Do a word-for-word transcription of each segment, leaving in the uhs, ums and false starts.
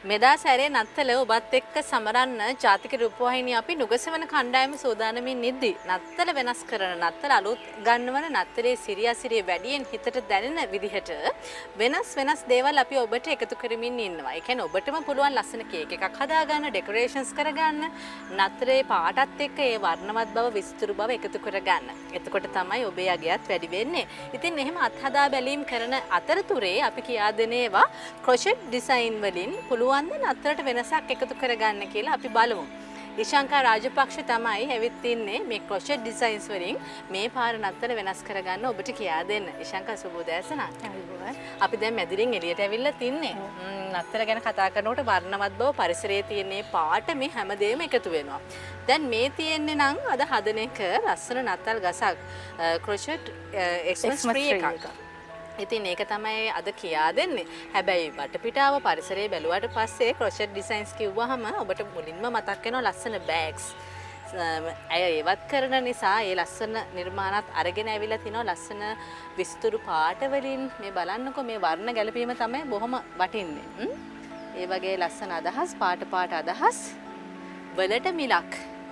මෙදා සැරේ නත්තල ඔබත් එක්ක සමරන්න ජාතික රූපවාහිනිය අපි නුගසවන කණ්ඩායම සෝදානමින් නිද්දි නත්තල වෙනස් කරන නත්තල අලුත් ගන්නවන නත්තලේ සිරියා සිරිය වැඩියෙන් හිතට දැනෙන විදිහට වෙනස් වෙනස් දේවල් අපි ඔබට එකතු කරමින් ඉන්නවා. ඒ කියන්නේ ඔබටම පුළුවන් ලස්සන කේක් එකක් හදාගන්න, ඩෙකොරේෂන්ස් කරගන්න, නත්තලේ පාටත් එක්ක ඒ වර්ණවත් බව, විස්තර බව එකතු කරගන්න. එතකොට තමයි ඔබේ අගයත් වැඩි වෙන්නේ. ඉතින් එහෙම අත්හදා බැලීම් කරන අතරතුරේ අපි කියා දෙන ඒවා ක්‍රොෂෙට් ඩිසයින් වලින් පුළුවන් නතරට වෙනසක් එකතු කරගන්න කියලා අපි බලමු. ඉෂාංකා රාජපක්ෂ තමයි ඇවිත් ඉන්නේ මේ ක්‍රොෂෙට් ඩිසයින්ස් වලින් මේ පාර නතර වෙනස් කරගන්න ඔබට කියා දෙන්න. ඉෂාංකා සුබෝදෑසන. අපි දැන් මැදිරින් එළියට ඇවිල්ලා තින්නේ. නතර ගැන කතා කරනකොට වර්ණවත් බව පරිසරයේ තියෙන පාට මේ හැමදේම එකතු වෙනවා. දැන් මේ තියෙන්නේ නම් අද හදන එක ලස්සන නත්තල් ගසක් ක්‍රොෂෙට් එක්ස්මස් ට්‍රී එකක්. ඉතින් ඒක තමයි අද කියා දෙන්නේ. හැබැයි වටපිටාව පරිසරයේ බැලුවාට පස්සේ ක්‍රොෂෙට් ඩිසයින්ස් කිව්වහම ඔබට මුලින්ම මතක් වෙනවා ලස්සන බෑග්ස්. අය ඒවත් කරන නිසා ඒ ලස්සන නිර්මාණات අරගෙන ඇවිල්ලා තිනවා ලස්සන විස්තරු පාට වලින්. මේ බලන්නකෝ මේ වර්ණ ගැලපීම තමයි බොහොම වටින්නේ. ඒ වගේ ලස්සන අදහස් පාට පාට අදහස් වලට මිලක්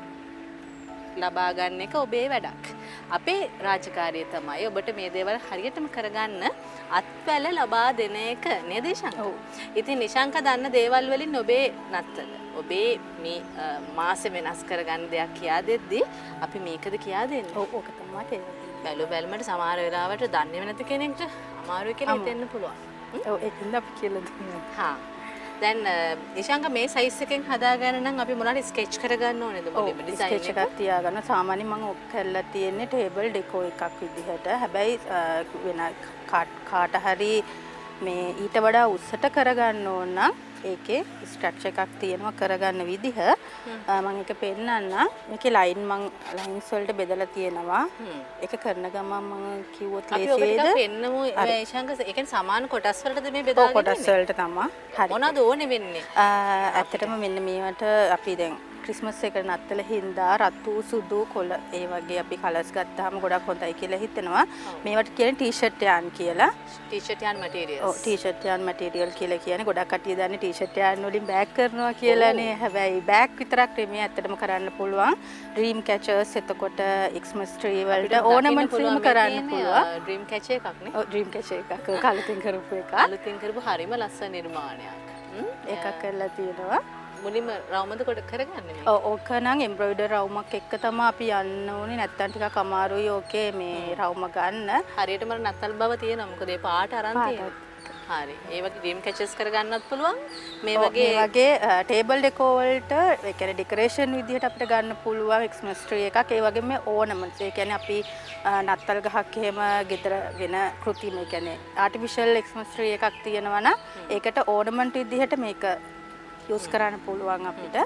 ලබා ගන්න එක ඔබේ වැඩක්. අපේ රාජකාරිය තමයි ඔබට මේ දේවල් හරියටම කරගන්න අත්වැල ලබා දෙන එක නේද ඉෂාංක? ඔව්. ඉතින් ඉෂාංක දන්න දේවල් වලින් ඔබේ නත්තල ඔබේ මේ මාසෙ වෙනස් කරගන්න දෙයක් කියා දෙද්දි අපි මේකද කියා දෙන්නේ. ඔව් ඕක තමයි තේරෙන්නේ. බැලු බැලමට සමහර වෙලාවට දන්නේ නැති කෙනෙක්ට අමාරුයි කියලා හිතෙන්න පුළුවන්. ඔව් ඒකින්ද අපි කියලා දුන්නා. හා. දැන් ඉෂාංක මේ සයිස් එකෙන් හදාගන්න නම් අපි මොනවාරි ස්කෙච් කරගන්න ඕනේද මොකද ඩිසයින් එක? ස්කෙච් එකක් තියාගන්න. සාමාන්‍යයෙන් මම ඔක් කරලා තියෙන්නේ ටේබල් ඩෙකෝ එකක් විදිහට. හැබැයි වෙන කාට හරි මේ ඊට වඩා උස්සට කරගන්න ඕන නම් ඒකේ ස්ට්‍රක්චර් එකක් තියෙනවා කරගන්න විදිහ. මම ඒක පෙන්නන්න. මේකේ ලයින් මම ලයින්ස් වලට බෙදලා තියෙනවා. ඒක කරන ගමන් මම කිව්වොත් ලේසියිද? අපි ඔබට පෙන්නමු ඉෂාංක. ඒ කියන්නේ සමාන කොටස් වලටද මේ බෙදාගෙන ඉන්නේ? කොටස් වලට තමයි. හරි. මොනවද ඕනේ වෙන්නේ? ඇත්තටම මෙන්න මේවට අපි දැන් ක්‍රිස්මස් එක නත්තල හින්දා රතු සුදු කොළ ඒ වගේ අපි කලර්ස් ගත්තාම ගොඩක් හොඳයි කියලා හිතෙනවා. මේවට කියන්නේ ටී-ෂර්ට් යාන් කියලා. T-shirt yarn materials. ඔව් ටී-ෂර්ට් යාන් මැටීරියල් කියලා කියන්නේ ගොඩක් කට්ටිය දන්නේ ටී-ෂර්ට් යාන් වලින් බෑග් කරනවා කියලානේ. හැබැයි බෑග් විතරක් නෙමෙයි ඇත්තටම කරන්න පුළුවන්. ඩ්‍රීම් කැචර්ස් එතකොට එක්ස්මස් ට්‍රී වලට ඕනමන්ට්ස් වලින් කරන්න පුළුවන්. ඩ්‍රීම් කැචර් එකක් නේ. ඔව් ඩ්‍රීම් කැචර් එකක්. කලින් කරපු එක. කලින් කරපු හරිම ලස්සන නිර්මාණයක්. එකක් කරලා තියෙනවා. මුලින්ම රවුමද කොට කරගන්නේ මේ. ඔව් ඕක නම් එම්බ්‍රොයිඩර් රවුමක් එක්ක තමයි අපි යන්න ඕනේ. නැත්තම් ටිකක් අමාරුයි ඕකේ මේ රවුම ගන්න. හරියටම නත්තල් බව තියෙනවා. මොකද ඒ පාට අරන් තියෙනවා. හරි. ඒ වගේ ඩ්‍රීම් කැචර්ස් කරගන්නත් පුළුවන්. මේ වගේ මේ වගේ ටේබල් ඩෙකෝ වලට ඒ කියන්නේ ඩෙකොරේෂන් විදිහට අපිට ගන්න පුළුවන් එක්ස්මස් ට්‍රී එකක්. ඒ වගේම මේ ඕනමන්ට්ස්. ඒ කියන්නේ අපි නත්තල් ගහක් එහෙම ගෙදර වෙන කෘතිම ඒ කියන්නේ ආටිෆිෂල් එක්ස්මස් ට්‍රී එකක් තියෙනවා නම් ඒකට ඕනමන්ට් විදිහට මේක යූස් කරන්න පුළුවන් අපිට.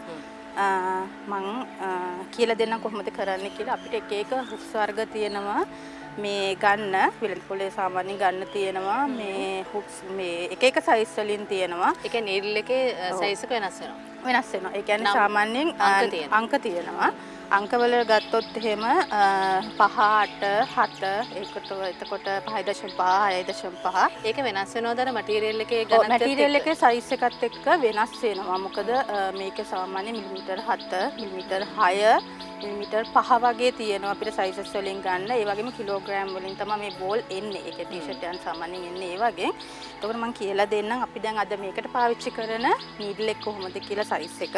මම කියලා දෙන්නම් කොහොමද කරන්න කියලා. අපිට එක එක හුක්ස් වර්ග තියෙනවා මේ ගන්න විලන් පොලේ සාමාන්‍යයෙන් ගන්න තියෙනවා මේ හුක්ස් මේ එක එක සයිස් වලින් තියෙනවා. ඒ කියන්නේ නීඩල් එකේ සයිස් එක වෙනස් වෙනවා. වෙනස් වෙනවා. ඒ කියන්නේ සාමාන්‍යයෙන් අංක තියෙනවා. අංකවල ගත්තොත් එහෙම පහ අට හත ඒකට එතකොට පහයි දශම පහ හයයි දශම පහ ඒක වෙනස් වෙනවද අර මැටීරියල් එකේ ගණන් එක්ක? මැටීරියල් එකේ සයිස් එකත් එක්ක වෙනස් වෙනවා. මොකද මේක සාමාන්‍ය මිලිමීටර් හත මිලිමීටර් හය මිලිමීටර් පහ වගේ තියෙනවා අපිට සයිසස් වලින් ගන්න. ඒ වගේම කිලෝග්‍රෑම් වලින් තමයි මේ බෝල් එන්නේ. ඒකේ ටී-ෂර්ට් යන් සාමාන්‍යයෙන් එන්නේ ඒ වගේ. එතකොට මම කියලා දෙන්නම් අපි දැන් අද මේකට පාවිච්චි කරන නීඩල් එක කොහොමද කියලා සයිස් එක.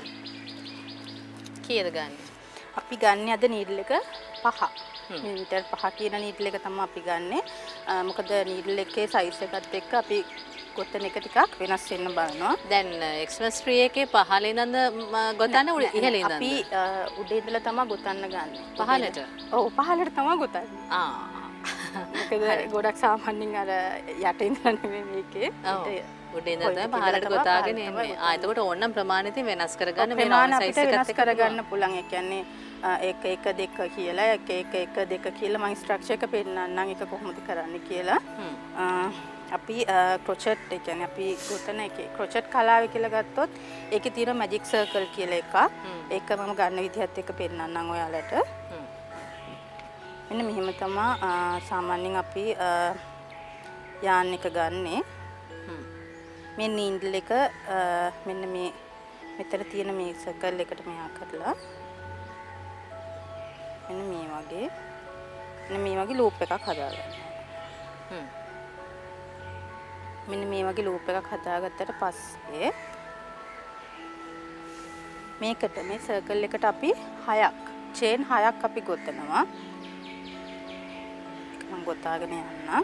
කීයද ගන්න? අපි ගන්න අද නීඩල් එක පහ. මිලිමීටර් පහ කියන නීඩල් එක තමයි අපි ගන්නෙ. මොකද නීඩල් එකේ සයිස් එකත් එක්ක අපි ගොතන එක ටිකක් වෙනස් වෙන්න බලනවා. දැන් එක්ස්මස් ට්‍රී එකේ පහළ ඉඳන්ද ගොතන්නේ ඉහළ ඉඳන්ද? අපි උඩ ඉඳලා තමයි ගොතන්න ගන්නෙ. පහළට? ඔව් පහළට තමයි ගොතන්නේ. ආ. මොකද ගොඩක් සාමාන්‍යයෙන් අර යට ඉඳලා නෙමෙයි මේකේ. උඩ ඉඳලා තමයි පහළට ගොතාගෙන එන්නේ. ආ එතකොට ඕනනම් ප්‍රමාණිතින් වෙනස් කරගන්න මේ ප්‍රමාණ අපිට වෙනස් කරගන්න පුළුවන්. ඒ කියන්නේ එක එක දෙක කියලා එක එක එක දෙක කියලා මම ස්ට්‍රක්චර් එක පෙන්නන්නම් ඒක කොහොමද කරන්නේ කියලා. අපි ක්‍රොචට් ඒ කියන්නේ අපි ගොතන එකේ ක්‍රොචට් කලාව කියලා ගත්තොත් ඒකේ තියෙන මැජික් සර්කල් කියලා එකක්. ඒක මම ගන්න විදිහත් එක්ක පෙන්නන්නම් ඔයාලට. මෙන්න මෙහෙම තමයි සාමාන්‍යයෙන් අපි යාන් එක ගන්නෙ. මේ නීඩල් එක මෙන්න මේ මෙතන තියෙන මේ සර්කල් එකට මෙහා කරලා මෙන්න මේ වගේ මෙන්න මේ වගේ ලූප් එකක් හදාගන්න. හ්ම්. මෙන්න මේ වගේ ලූප් එකක් හදාගත්තට පස්සේ මේකට මේ සර්කල් එකට අපි හයක් චේන් හයක් අපි ගොතනවා. ඒක මම ගොතාගෙන යන්න.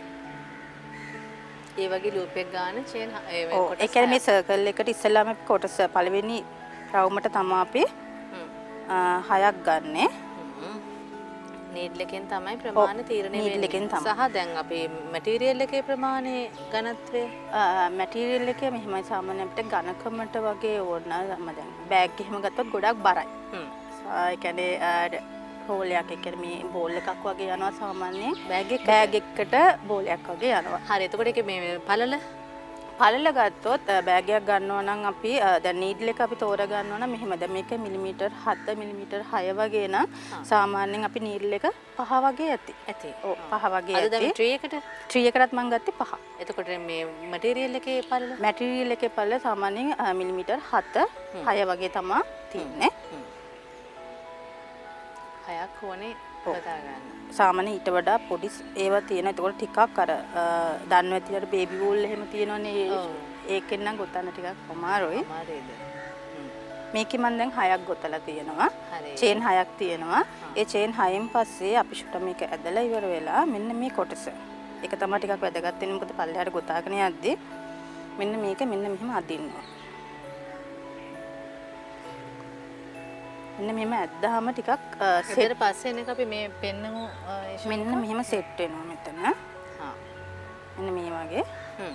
ඒ වගේ ලූප් එක ගන්න චේන් ඒ ඔව් ඒ කියන්නේ මේ සර්කල් එකට ඉස්සෙල්ලාම අපි කොටස පළවෙනි රවුමට තමයි අපි හයක් ගන්නෙ. නීඩල් එකෙන් තමයි ප්‍රමාණය තීරණය වෙන්නේ. සහ දැන් අපේ මැටීරියල් එකේ ප්‍රමාණය ඝනත්වය මැටීරියල් එකේ මෙහෙමයි සාමාන්‍ය අපිට ඝනකමට වගේ ඕන නම් දැන් බෑග් එහෙම ගත්තොත් ගොඩක් බරයි. හ්ම්. ඒ කියන්නේ රෝල් එකක් ඒ කියන්නේ මේ බෝල් එකක් වගේ යනවා සාමාන්‍යයෙන් බෑග් එක බෑග් එකකට බෝලයක් වගේ යනවා. හරි. එතකොට ඒක මේ පළල පළල ගත්තොත් බෑග් එකක් ගන්නවා නම් අපි දැන් නීඩල් එක අපි තෝරා ගන්නවා නම් මෙහෙම දැන් මේක මිලිමීටර් හත මිලිමීටර් හය වගේ නම් සාමාන්‍යයෙන් අපි නීඩල් එක පහ වගේ ඇති. ඇති. ඔව් පහ වගේ ඇති. අද දැන් ට්‍රී එකට ට්‍රී එකටත් මම ගත්තේ පහ. එතකොට මේ මැටීරියල් එකේ පළල මැටීරියල් එකේ පළල සාමාන්‍යයෙන් මිලිමීටර් හත හය වගේ තමයි තියෙන්නේ. හයක් ඕනේ හදා ගන්න. සාමාන්‍ය ඊට වඩා පොඩි ඒවා තියෙන. ඒතකොට ටිකක් අර දන්නව ඇතිලට බේබි වූල් එහෙම තියෙනවනේ. ඒකෙන් නම් ගොතන්න ටිකක් අමාරුයි. අමාරුයිද? මේකේ මම දැන් හයක් ගොතලා තියෙනවා. චේන් හයක් තියෙනවා. ඒ චේන් හයෙන් පස්සේ අපි ෂුට මේක ඇදලා ඉවර වෙලා මෙන්න මේ කොටස. ඒක තමයි ටිකක් වැදගත් වෙන්නේ. මොකද පල්ලෙහාට ගොතාගෙන යද්දී මෙන්න මේක මෙන්න මෙහෙම අදින්නවා. මෙන්න මෙහෙම ඇද්දාම ටිකක් සෙට් පස්සේ එනක අපි මේ පෙන්නමු මෙන්න මෙහෙම සෙට් වෙනවා මෙතන. හා. මෙන්න මේ වගේ. හ්ම්.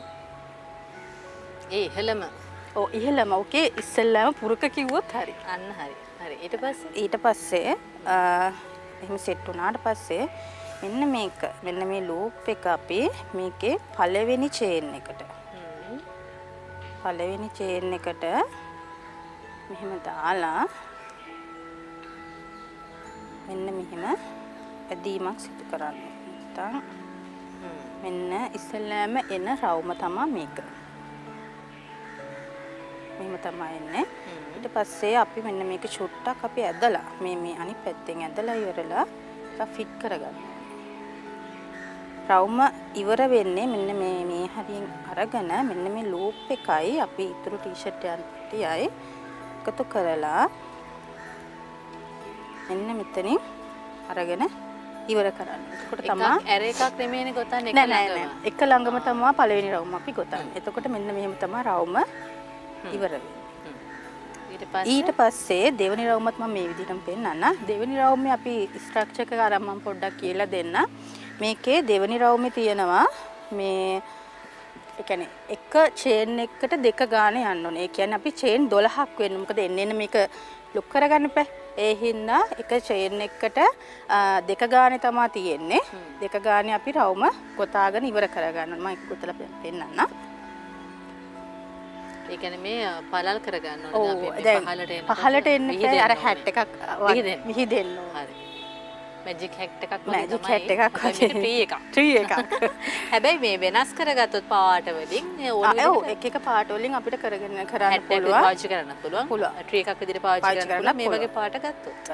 ඒ ඉහළම ඔව් ඉහළම ඕකේ ඉස්සෙල්ලාම පුරුක කිව්වොත් හරි. අන්න හරි. හරි. ඊට පස්සේ ඊට පස්සේ එහෙම සෙට් වුණාට පස්සේ මෙන්න මේක මෙන්න මේ ලූප් එක අපි මේකේ පළවෙනි චේන් එකට. හ්ම්. පළවෙනි චේන් එකට මෙහෙම දාලා මෙන්න මෙහෙම ඇදීමක් සිදු කරන්න. නැත්නම් මෙන්න ඉස්සෙල්ලාම එන රවුම තමයි මේක. මෙහෙම තමයි එන්නේ. ඊට පස්සේ අපි මෙන්න මේක චුට්ටක් අපි ඇදලා මේ මේ අනිත් පැත්තෙන් ඇදලා ඉවරලා ඒක ෆිට කරගන්නවා. රවුම ඉවර වෙන්නේ මෙන්න මේ මේ හරියෙන් අරගෙන මෙන්න මේ ලූප් එකයි අපි ඊතුරු ටී-ෂර්ට් යන්ටියයි එකතු කරලා මෙන්න මෙතනින් අරගෙන ඉවර කරන්න. එතකොට තමයි ඇර එකක් නෙමෙයිනේ ගොතන්නේ එක නෑ නෑ නෑ. එක ළඟම තමයි පළවෙනි රවුම අපි ගොතන්නේ. එතකොට මෙන්න මෙහෙම තමයි රවුම ඉවර වෙන්නේ. ඊට පස්සේ ඊට පස්සේ දෙවෙනි රවුමත් මම මේ විදිහටම පෙන්නන්න. දෙවෙනි රවුමේ අපි ස්ට්‍රක්චර් එක අරන් මම පොඩ්ඩක් කියලා දෙන්න. මේකේ දෙවෙනි රවුමේ තියෙනවා මේ ඒ කියන්නේ එක චේන් එකකට දෙක ගාන යන්න ඕනේ. ඒ කියන්නේ අපි චේන් දොළහක් වෙන්න. මොකද එන්න එන්න මේක ලොක් කරගන්න බෑ. ඒ හින්දා එක චේන් එකකට දෙක ගානේ තමයි තියෙන්නේ. දෙක ගානේ අපි රවුම ගොතාගෙන ඉවර කරගන්න ඕනේ. මම ඒක ගොතලා පෙන්නන්න. ඒ කියන්නේ මේ පළල් කරගන්න ඕනේ. අපි පහලට එන්න. පහලට එන්න අර හැට් එකක් විහිදෙන්න ඕනේ. හරි. මැජික් හැට් එකක් වගේ මැජික් හැට් එකක් වගේ ට්‍රී එකක්. ට්‍රී එකක්. හැබැයි මේ වෙනස් කරගත්තොත් පාට වලින් ඕන ඔව් එක එක පාට වලින් අපිට කරගෙන කරන්න පුළුවන්. පාවිච්චි කරන්න පුළුවන්. පුළුවන්. ට්‍රී එකක් විදිහට පාවිච්චි කරන්න පුළුවන්. මේ වගේ පාට ගත්තොත්.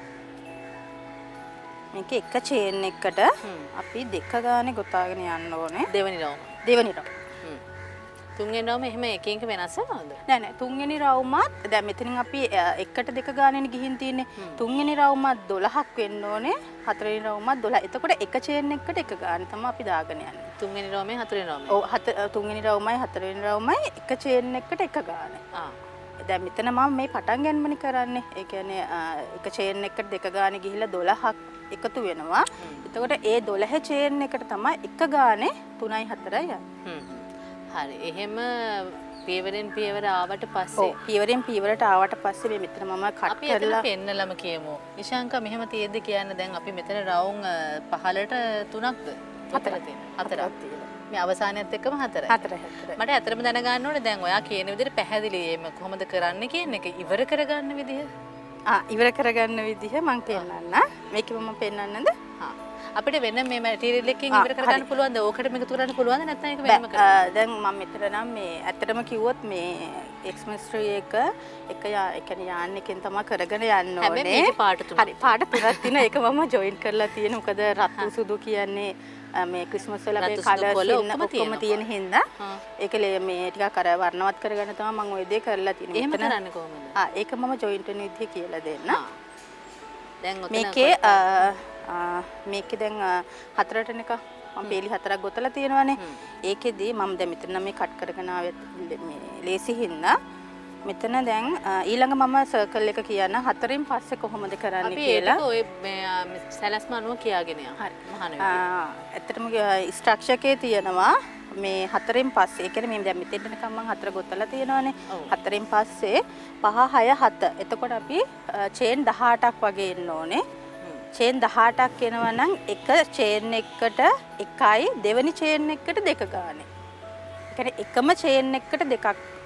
මේක එක චේන් එකකට අපි දෙක ගානේ ගොතාගෙන යන්න ඕනේ. දෙවෙනි රවුම. දෙවෙනි රවුම. තුන්වෙනි රවුම එහෙම එක එක වෙනස් වෙනවද? නෑ නෑ තුන්වෙනි රවුමත් දැන් මෙතනින් අපි එකට දෙක ගානෙනේ ගිහින් තියෙන්නේ. තුන්වෙනි රවුමත් දොළහක් වෙන්න ඕනේ. හතරවෙනි රවුමත් දොළහ. එතකොට එක චේන් එකකට එක ගාන තමයි අපි දාගෙන යන්නේ. තුන්වෙනි රවුමේ හතරවෙනි රවුමේ. ඔව් හත තුන්වෙනි රවුමයි හතරවෙනි රවුමයි එක චේන් එකකට එක ගාන. ආ. දැන් මෙතන මම මේ පටන් ගන්නමනේ කරන්නේ. ඒ කියන්නේ එක චේන් එකකට දෙක ගානේ ගිහිල්ලා දොළහක් එකතු වෙනවා. එතකොට ඒ දොළහ චේන් එකට තමයි එක ගානේ තුනයි හතරයි යන්නේ. හ්ම්. හරි. එහෙම පියවරෙන් පියවර ආවට පස්සේ ඔව් පියවරෙන් පියවරට ආවට පස්සේ මේ මෙතන මම කට් අපි එතන පෙන්නලම කියමු. නිශාංක මෙහෙම තියෙද්දි කියන්න දැන් අපි මෙතන රවුම් පහලට තුනක්ද? හතරක් තියෙනවා. හතරක් තියෙනවා. මේ අවසානයත් එක්කම හතරයි. හතරයි හතරයි. මට ඇත්තටම දැනගන්න ඕනේ දැන් ඔයා කියන විදිහට පැහැදිලි මේ කොහොමද කරන්න කියන එක ඉවර කරගන්න විදිහ. ආ ඉවර කරගන්න විදිහ මම පෙන්නන්න. මේක මම පෙන්නන්නද? හා. අපිට වෙන මේ මැටීරියල් එකකින් ඉවර කරගන්න පුළුවන්ද? ඕකටම එකතු කරන්න පුළුවන්ද නැත්නම් ඒක වෙනම කරන්න? දැන් මම මෙතන නම් මේ ඇත්තටම කිව්වොත් මේ එක්ස්මස්ට්‍රි එක එක යා ඒ කියන්නේ යාන් එකෙන් තමයි කරගෙන යන්න ඕනේ. හැබැයි මේකේ පාට තුනක්. හරි පාට තුනක් තියෙනවා. ඒක මම ජොයින් කරලා තියෙන. මොකද රතු සුදු කියන්නේ මේ ක්‍රිස්මස් වල අපේ කලර්ස් ඔක්කොම තියෙන හින්දා ඒක මේ ටිකක් අර වර්ණවත් කරගන්න තමයි මම ওই දේ කරලා තියෙන්නේ. එහෙම කරන්නේ කොහොමද? ආ ඒක මම ජොයින්ට් වෙන විදිහ කියලා දෙන්න. දැන් ඔතන මේකේ මේකේ දැන් හතරට නික මම පේලි හතරක් ගොතලා තියෙනවානේ. ඒකෙදි මම දැන් මෙතන මේ කට් කරගෙන ආවෙත් මේ ලේසි හින්දා මෙතන දැන් ඊළඟ මම සර්කල් එක කියන හතරින් පස්සේ කොහොමද කරන්නේ කියලා. අපි ඒක ඔය මේ සැලැස්ම අනුව කියාගෙන යනවා. හරි. මහාන විදියට. ඇත්තටම ස්ට්‍රක්චර් එකේ තියෙනවා මේ හතරින් පස්සේ. ඒ කියන්නේ මේ දැන් මෙතෙන්ට නිකන් මම හතර ගොතලා තියෙනවානේ. හතරින් පස්සේ පහ හය හත. එතකොට අපි චේන් දහඅටක් වගේ එන්න ඕනේ. චේන් දහඅටක් එනවා නම් එක චේන් එකකට එකයි දෙවෙනි චේන් එකකට දෙක ගානේ. ඒ කියන්නේ එකම චේන් එකකට දෙකක්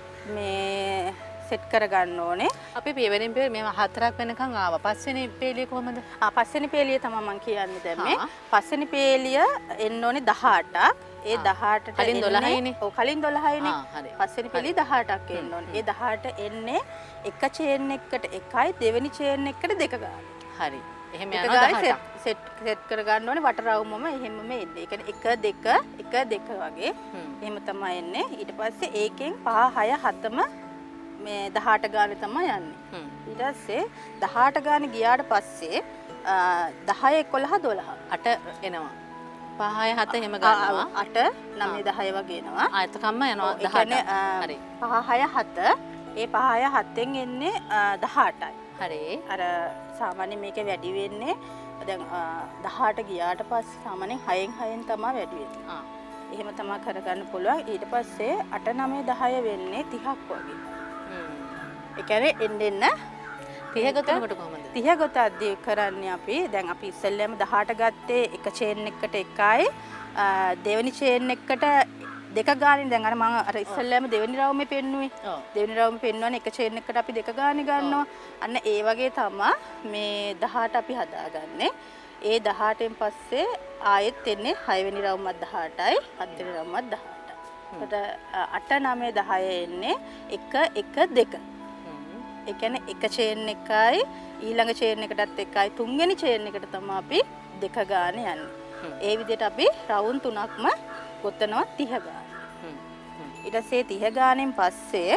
මේ සෙට් කරගන්න ඕනේ. අපි පියවරෙන් පියවර මේව හතරක් වෙනකන් ආවා. පස්වෙනි පේලිය කොහමද? ආ පස්වෙනි පේලිය තමයි මම කියන්නේ දැන් මේ. පස්වෙනි පේලිය එන්න ඕනේ දහඅටක්. ඒ දහඅටට කලින් දොළහයිනේ. ඔව් කලින් දොළහයිනේ. ආ හරි. පස්වෙනි පේලිය දහඅටක් එන්න ඕනේ. ඒ දහඅට එන්නේ එක චේන් එකකට එකයි දෙවෙනි චේන් එකකට දෙක ගන්න. හරි. එහෙම යනවා දහඅටක්. සෙට් සෙට් කරගන්න ඕනේ වට රවුමම එහෙමම එන්නේ. ඒ කියන්නේ එක දෙක එක දෙක වගේ. එහෙම තමයි එන්නේ. ඊට පස්සේ ඒකෙන් පහ හය හතම මේ දහඅට ගානේ තමයි යන්නේ. ඊට පස්සේ දහඅට ගානේ ගියාට පස්සේ දහය එකොළහ දොළහ අට එනවා. පහ හය හත එහෙම ගන්නවා. අට නවය දහය වගේ එනවා. ආ එතකම්ම යනවා දහඅට. හරි. පහ හය හත ඒ පහ හය හතෙන් එන්නේ දහඅටයි. හරි. අර සාමාන්‍ය මේක වැඩි වෙන්නේ දැන් දහඅට ගියාට පස්සේ සාමාන්‍යයෙන් හයෙන් හයෙන් තමයි වැඩි වෙන්නේ. ආ. එහෙම තමයි කරගන්න පුළුවන්. ඊට පස්සේ අට නවය දහය වෙන්නේ තිහක් වගේ. හ්ම්. ඒ කියන්නේ එන්න එන්න තිහ ගොතනකොට කොහමද? තිහ ගොතද්දී කරන්නේ අපි දැන් අපි ඉස්සෙල්ලාම දහඅට ගත්තේ එක චේන් එකකට එකයි දෙවෙනි චේන් එකකට දෙක ගානේ දැන් අර මම අර ඉස්සෙල්ලාම දෙවෙනි රවුමේ පෙන්නුවේ. දෙවෙනි රවුමේ පෙන්වන්නේ එක චේන් එකකට අපි දෙක ගානේ ගන්නවා. අන්න ඒ වගේ තමයි මේ දහඅට අපි හදාගන්නේ. ඒ දහඅටෙන් පස්සේ ආයෙත් එන්නේ හය වෙනි රවුමත් දහඅටයි හත් වෙනි රවුමත් දහඅටයි. එතකොට අට නවය දහය එන්නේ එක එක දෙක. ඒ කියන්නේ එක චේන් එකයි ඊළඟ චේන් එකටත් එකයි තුන්වෙනි චේන් එකට තමයි අපි දෙක ගානේ යන්නේ. ඒ විදිහට අපි රවුම් තුනක්ම ගොතනවා තිහ ගානේ. ඊට පස්සේ තිහ ගානෙන් පස්සේ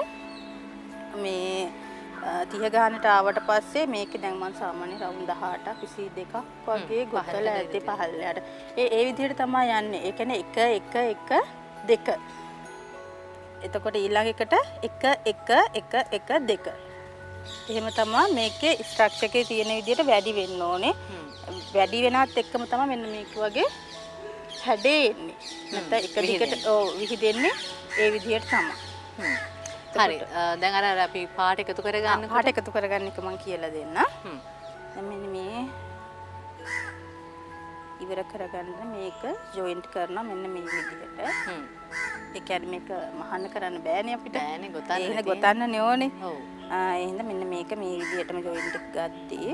මේ තිහ ගානට ආවට පස්සේ මේකේ දැන් මම සාමාන්‍ය රවුම් දහඅටක් විසි දෙකක් වගේ ගොතලා ඇති පහළට. ඒ ඒ විදිහට තමයි යන්නේ. ඒ කියන්නේ එක එක එක දෙක. එතකොට ඊළඟ එකට එක එක එක එක දෙක. එහෙම තමයි මේකේ ස්ට්‍රක්චර් එකේ තියෙන විදිහට වැඩි වෙන්න ඕනේ. වැඩි වෙනත් එක්කම තමයි මෙන්න මේක වගේ හැඩේ එන්නේ. නැත්නම් එක දිගට ඔව් විහිදෙන්නේ ඒ විදිහට තමයි. හරි. දැන් අර අපි පාට එකතු කරගන්නකොට පාට එකතු කරගන්න එක මම කියලා දෙන්න. හ්ම්. දැන් මෙන්න මේ ඉවර කරගන්න මේක ජොයින්ට් කරනවා මෙන්න මේ විදිහට. හ්ම්. ඒ කියන්නේ මේක මහන්න කරන්න බෑනේ අපිට. බෑනේ ගොතන්න. එහෙනම් ගොතන්නනේ ඕනේ. ඔව්. ආ එහෙනම් මෙන්න මේක මේ විදිහටම ජොයින්ට් එක ගත්තී.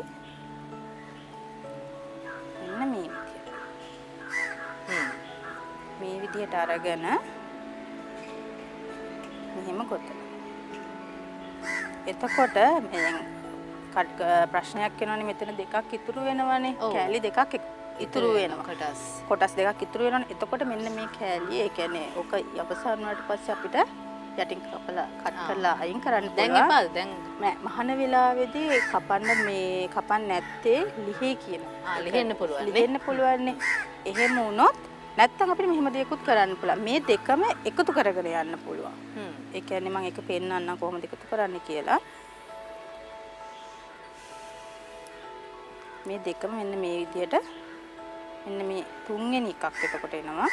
මෙන්න මේ විදිහට. හ්ම්. මේ විදිහට අරගෙන මෙහෙම ගොතනවා. එතකොට දැන් ප්‍රශ්නයක් වෙනවනේ මෙතන දෙකක් ඉතුරු වෙනවනේ. කෑලි දෙකක් ඉතුරු වෙනවා. කොටස්. කොටස් දෙකක් ඉතුරු වෙනවනේ. එතකොට මෙන්න මේ කෑලි ඒ කියන්නේ ඔක අවසන් වුණාට පස්සේ අපිට යටින් කපලා කට් කරලා අයින් කරන්න පුළුවන්. දැන් එපාද? දැන් නෑ මහන වෙලාවේදී කපන්න මේ කපන්න නැත්තේ ලිහේ කියනවා. ආ ලිහෙන්න පුළුවන්. ලිහෙන්න පුළුවන්නේ. එහෙම වුණොත් නැත්තම් අපිට මෙහෙම දෙයක්ත් කරන්න පුළුවන්. මේ දෙකම එකතු කරගෙන යන්න පුළුවන්. හ්ම්. ඒ කියන්නේ මම එක පෙන්නන්නම් කොහොමද එකතු කරන්නේ කියලා. මේ දෙකම මෙන්න මේ විදිහට මෙන්න මේ තුන්වෙනි එකක් එතකොට එනවා.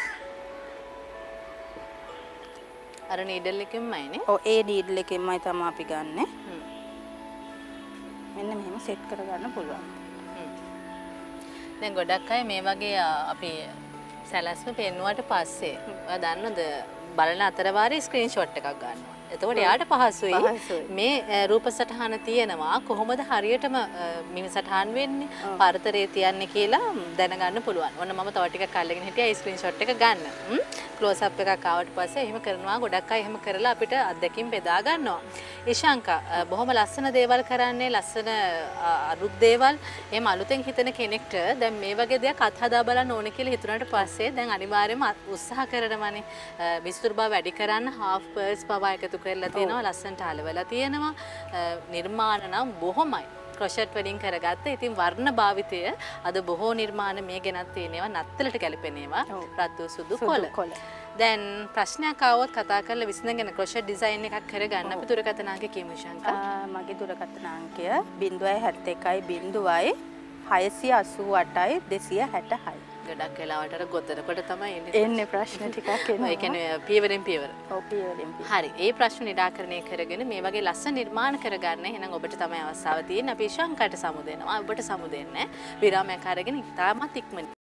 අර නීඩල් එකෙන්මයිනේ. ඔව් ඒ නීඩල් එකෙන්මයි තමයි අපි ගන්නෙ. හ්ම්. මෙන්න මෙහෙම සෙට් කරගන්න පුළුවන්. හ්ම්. දැන් ගොඩක් අය මේ වගේ අපි සැලැස්ම පෙන්නුවට පස්සේ ඔයා දන්නවද බලන අතර වාරේ ස්ක්‍රීන්ෂොට් එකක් ගන්නවා. එතකොට යාට පහසුයි පහසුයි. මේ රූප සටහන තියෙනවා කොහොමද හරියටම මිම සටහන් වෙන්නේ පරතරේ තියන්නේ කියලා දැනගන්න පුළුවන්. ඔන්න මම තව ටිකක් අල්ලගෙන හිටියා ඒ ස්ක්‍රීන්ෂොට් එක ගන්න. ක්ලෝස් අප් එකක් ආවට පස්සේ එහෙම කරනවා ගොඩක් අය එහෙම කරලා අපිට අත්දැකීම් බෙදා ගන්නවා. ඉෂාංකා බොහොම ලස්සන දේවල් කරන්නේ ලස්සන අලුත් දේවල් එහෙම අලුතෙන් හිතන කෙනෙක්ට දැන් මේ වගේ දෙයක් අත්හදා බලන්න ඕනේ කියලා හිතුණාට පස්සේ දැන් අනිවාර්යයෙන්ම උත්සාහ කරනවානේ විස්තර වැඩි කරන්න half pearls පවා එකතු කරලා තියෙනවා ලස්සනට අලවලා තියෙනවා නිර්මාණ නම් බොහොමයි ක්‍රොෂට් වලින් කරගත්ත. ඉතින් වර්ණ භාවිතය අද බොහෝ නිර්මාණ මේ ගෙනත් තියෙනවා නත්තලට ගැලපෙනේවා රතු සුදු කොළ. දැන් ප්‍රශ්නයක් ආවොත් කතා කරලා විසඳගෙන ක්‍රොෂට් ඩිසයින් එකක් කරගන්න අපි දුරකථන අංකය කියමු ශංකා. මගේ දුරකථන අංකය zero seven one zero හයසිය අසූ අටයි දෙසිය හැටහයි. ගොඩක් වෙලාවට අර ගොතනකොට තමයි එන්නේ. එන්නේ ප්‍රශ්න ටිකක් එනවා. ඒ කියන්නේ පියවරෙන් පියවර. ඔව් පියවරෙන් පියවර. හරි. ඒ ප්‍රශ්න නිරාකරණය කරගෙන මේ වගේ ලස්සන නිර්මාණ කරගන්න එහෙනම් ඔබට තමයි අවස්ථාව තියෙන්නේ. අපි ශංකාට සමු දෙනවා. ඔබට සමු දෙන්නේ. විරාමයක් අරගෙන ඉතාමත් ඉක්මනින්